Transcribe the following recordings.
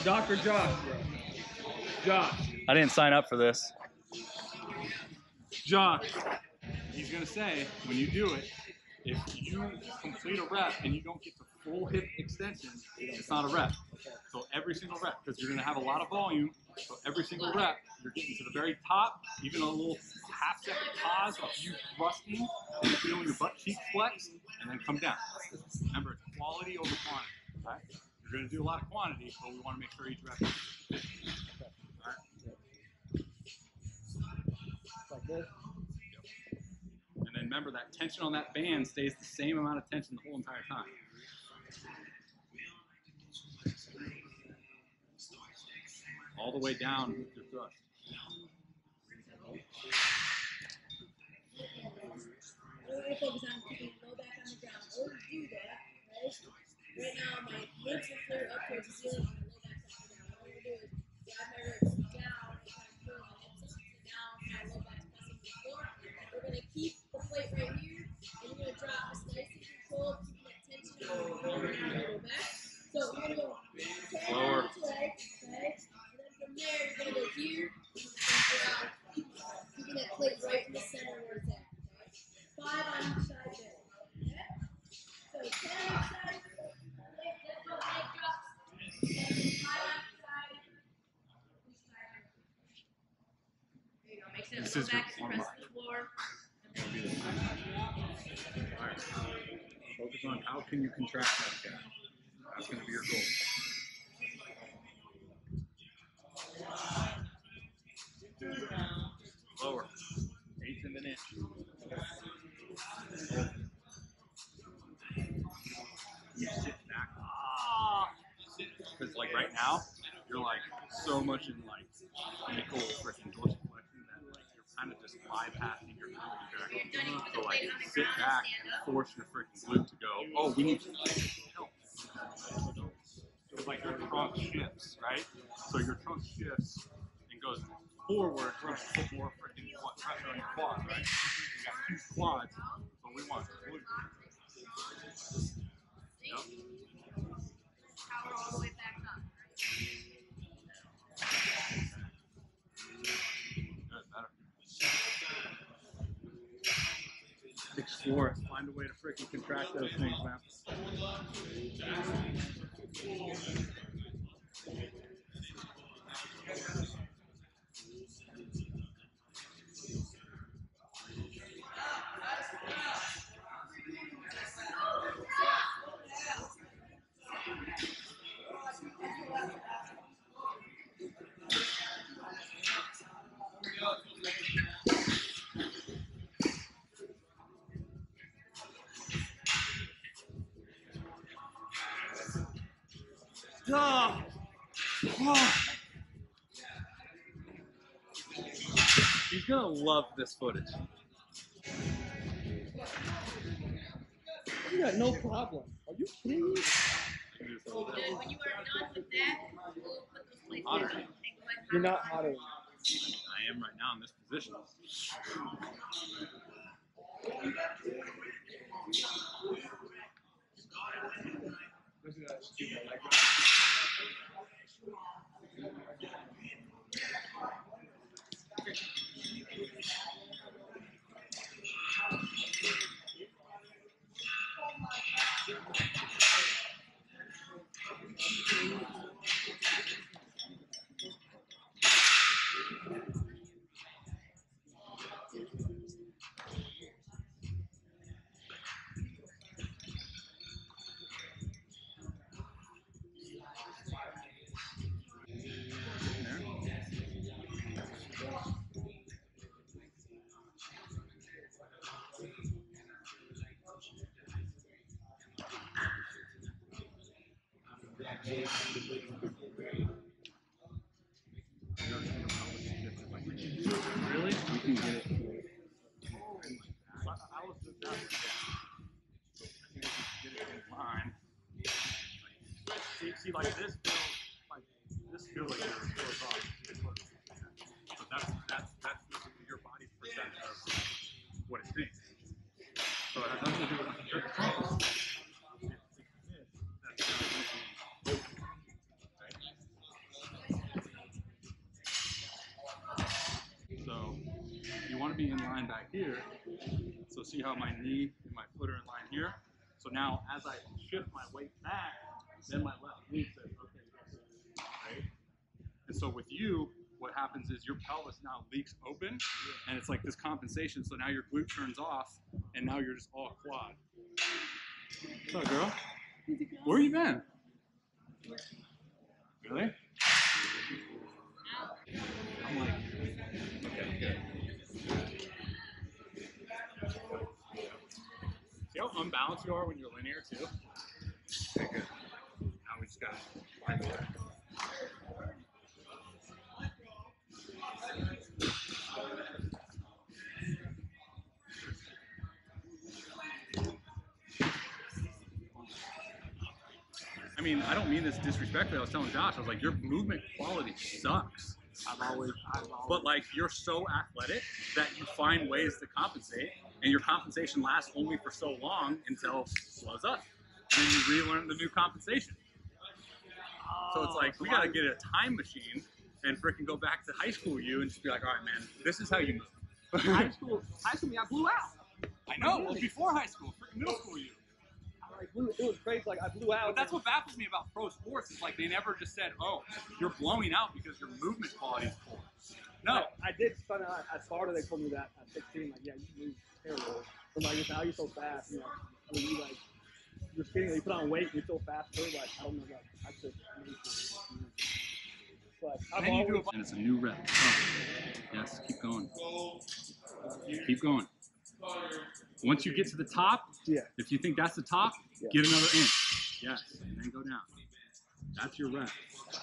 Dr. Josh, bro. Josh. I didn't sign up for this. Josh. He's going to say, when you do it, if you complete a rep and you don't get the full hip extension, it's not a rep. So every single rep, because you're going to have a lot of volume, so every single rep, you're getting to the very top, even a little half-second pause of you thrusting and feeling your butt cheek flex, and then come down. Remember, it's quality over quantity. Right? You're going to do a lot of quantity, but we want to make sure each rep is efficient. All right? Like this. And then remember that tension on that band stays the same amount of tension the whole entire time. All the way down with your thrust. Really focus on keeping low back on the ground. Always do that, right? Right now, my hips are clear up towards the ceiling and my low back's on the ground. All I'm going to do is drive my ribs down and kind of pull my hips up and down, my low back's pressing the floor. We're going to keep the plate right here, and you're going to drop just nice and controlled, keeping that tension on the floor and on the low back. So you're going to go Slower. okay? And then from there, you're going to go here, and drop, keeping that plate right in the center where it's at. 5 on each side there. Okay? So 10 on each side. Let's go leg drops. And 5 on each side. There you go. Make sure the low back is pressing the floor. Alright. Focus on how can you contract that guy. That's going to be your goal. Lower. 1/8 of an inch. You sit back. Because like right now, you're like so much in like ankle freaking dorsiflexion that like you're kind of just bypassing your ability there. So like sit back and force your freaking glute to go. Oh, we need to help. So like your trunk shifts, right? So your trunk shifts and goes forward, trying to put more freaking pressure on your quads, right? You got huge quads, so we want glute. Yep. Power all the way back up. Good, better. Explore it. Find a way to freaking contract those things, man. Oh. Oh. He's gonna love this footage. You got no problem. Are you kidding me? Good. When you are done with that, we'll put those plates Hotter. down and go ahead and You're not hotter. I am right now in this position. Really? We can get it. I was just out there. So I think we can get it in line. See, like this feels like you're close off. But that's your body's perception of what it thinks. So it has nothing to do with your control. Right? want to be in line back here. So see how my knee and my foot are in line here? So now as I shift my weight back, then my left knee says, okay, right? And so with you, what happens is your pelvis now leaks open, and it's like this compensation. So now your glute turns off, and now you're just all quad. What's up, girl? Where you been? Really? I'm like, okay, good. See how unbalanced you are when you're linear too? Okay, good. Now we just gotta find the way. I mean, I don't mean this disrespectfully. I was telling Josh, I was like, your movement quality sucks. But like, you're so athletic that you find ways to compensate, and your compensation lasts only for so long until it blows up. And then you relearn the new compensation. So it's like, we gotta get a time machine and freaking go back to high school you and just be like, all right, man, this is how you move. high school, me, I blew out. I know, well, before high school, freaking middle school you. It was crazy. Like I blew out. But that's what baffles me about pro sports. Is like they never just said, "Oh, you're blowing out because your movement quality is poor." No, I did find out at Sparta. They told me that at 16. Like, yeah, you move terrible. But like, how you're so fast. You know, when you like, you're skinny. You put on weight. You're so fast. Too. Like, I don't know. Like, I just. But I've always. And it's a new rep. Oh. Yes, keep going. Keep going. Once you get to the top, if you think that's the top, get another inch. Yes, and then go down. That's your rep.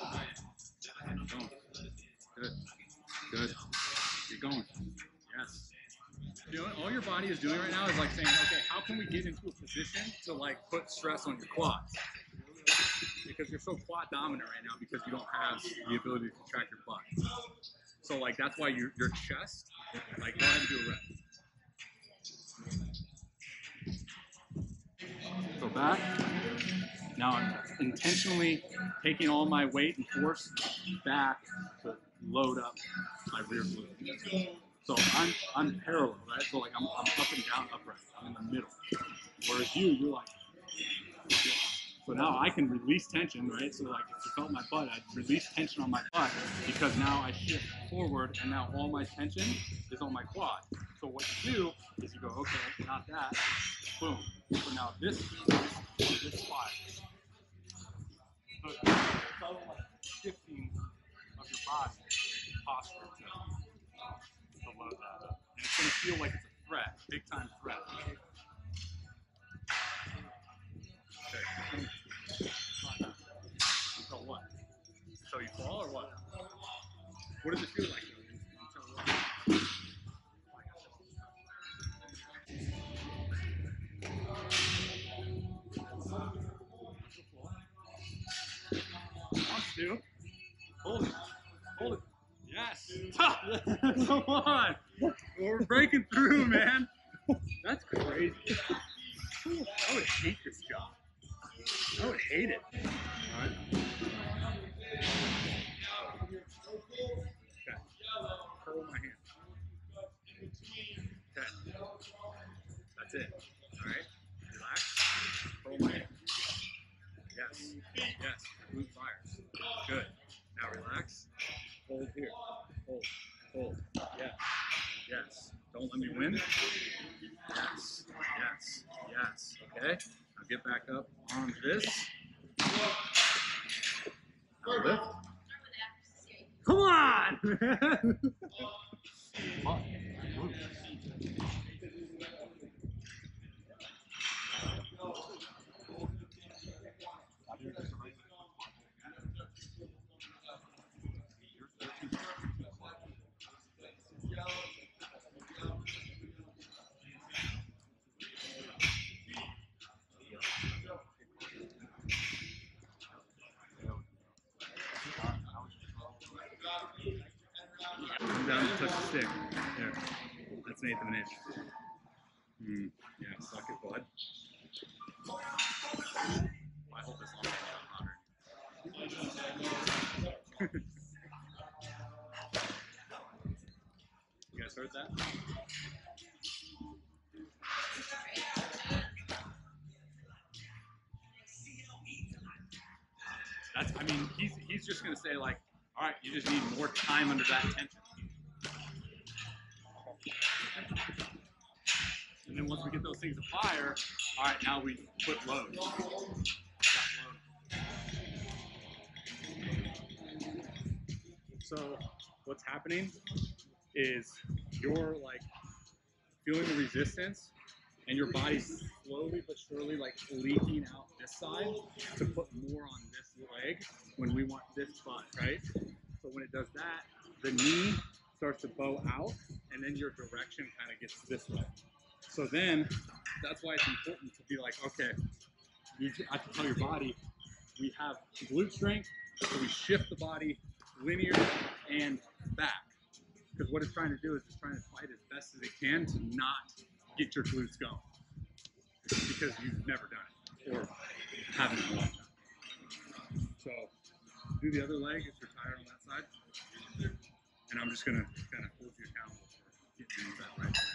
Good. Good. Keep going. Yes. All your body is doing right now is like saying, okay, how can we get into a position to like put stress on your quads? Because you're so quad dominant right now because you don't have the ability to contract your butt. So like that's why your chest, like go ahead and do a rep. Go back. Now I'm intentionally taking all my weight and force back to load up my rear glute. So I'm parallel, right? So like I'm up and down upright. I'm in the middle. Whereas you're like, so now I can release tension, right? So like if you felt my butt, I'd release tension on my butt because now I shift forward and now all my tension is on my quad. So what you do is you go, okay, not that, boom. So now this slide. So it's all like shifting of your body posture to load that up. And it's gonna feel like it's a threat, big time threat. Okay. Until what? Until you fall or what? What does it feel like? Until what? Dude. Hold it. Hold it. Yes. Come on. We're breaking through, man. That's crazy. I would hate this job. I would hate it. All right. Okay. Hold my hand. Okay. That's it. All right. Relax. Hold my hand. Yes. Yes. Glute fires. Good. Now relax. Hold here. Hold. Hold. Yes. Yes. Don't let me win. Yes. Yes. Yes. Okay. Now get back up on this. Now lift. Come on! Come down and touch the stick. There. That's an eighth of an inch. Yeah, suck it, bud. I hope this long hotter. You guys heard that? he's just gonna say like, all right, you just need more time under that tension. And then once we get those things to fire, all right, now we put load. So what's happening is you're like feeling the resistance, and your body's slowly but surely like leaking out this side to put more on this leg when we want this butt, right? So when it does that, the knee starts to bow out, and then your direction kind of gets this way. So then that's why it's important to be like, okay, you have to tell your body we have glute strength, so we shift the body linear and back. Because what it's trying to do is it's trying to fight as best as it can to not get your glutes going. Because you've never done it or haven't in a long time. So do the other leg if you're tired on that side. And I'm just going to kind of hold you accountable for getting into that right side.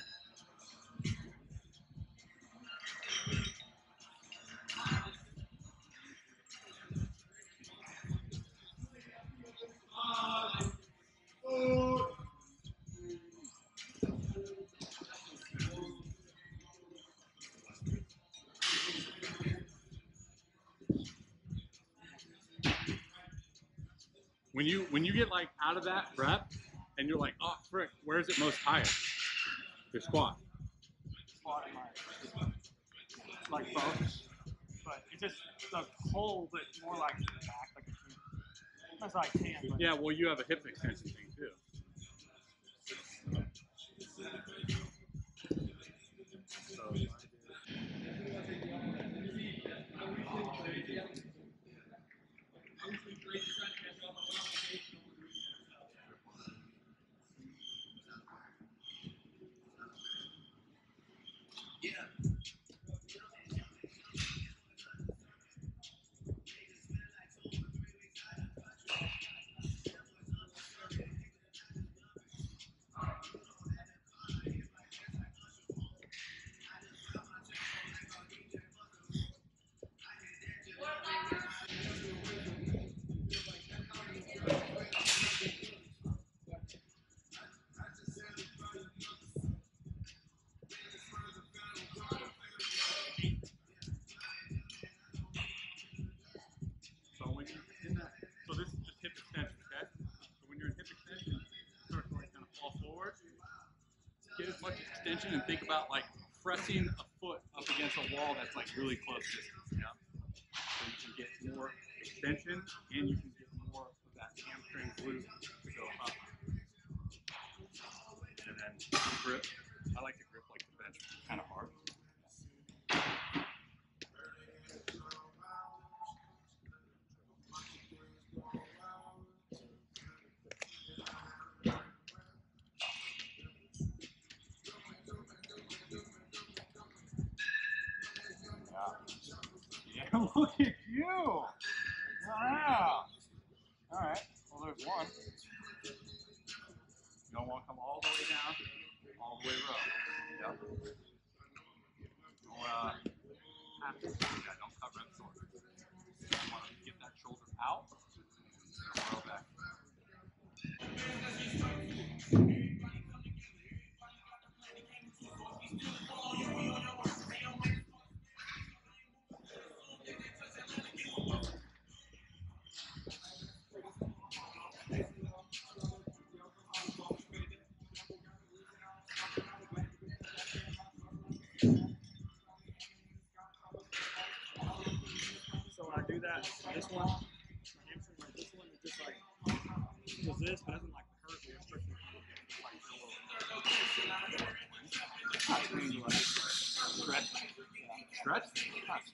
When you get like out of that rep and you're like, oh frick, where is it most tired? Your squat. Squat and like both, but it's just the whole, but more like the back, like that's like can. But Yeah, well you have a hip extension thing too. So when you're in that, so this is just hip extension, okay? So when you're in hip extension, you start to like kind of fall forward. Get as much extension and think about like pressing a foot up against a wall that's like really close distance, yeah? So you can get more extension and you can get more of that hamstring glute to go up. And then grip. I like to grip like the bench kind of hard. Yeah, look at you! Wow! Alright, well there's one. You don't want to come all the way down, all the way up. Yep. Have to do that, don't cover it short. You want to get that shoulder out, roll back. so when I do that, this one, my hamstring, like this one is just like does this, but it doesn't like hurt or restrict me. Stretch. Stretch?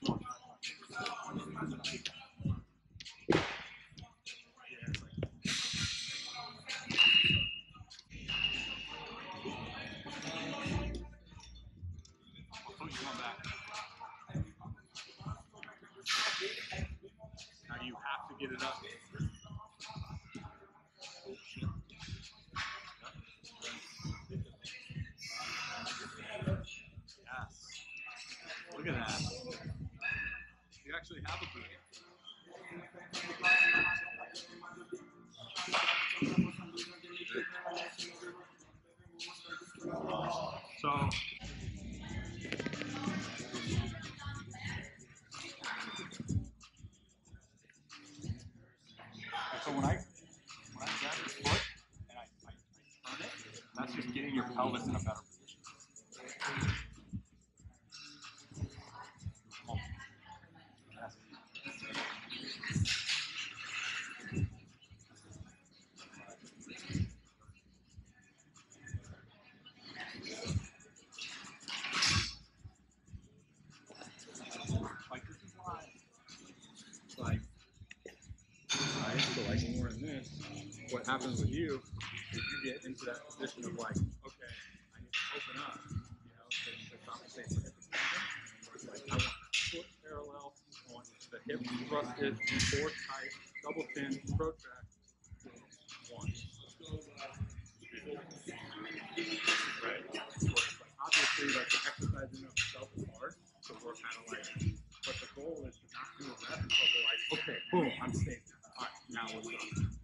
Now you have to get it up. Yes. Look at that. You actually have a boot. So when I grab your foot and I turn it, that's just getting your pelvis in a better position. Come on. Yes. Like this is why, like, right? So like when we're in this, what happens with you is you get into that position of like, okay, I need to open up, you know, to compensate for hip extension. Where it's like I want foot parallel, I want the hip thrusted, core tight, double chin, protract, one. Right? So it's like obviously like the exercise in itself is hard, so we're kind of like, but the goal is to not do a rep until we're like, okay, boom, I'm safe. All right, now let's go.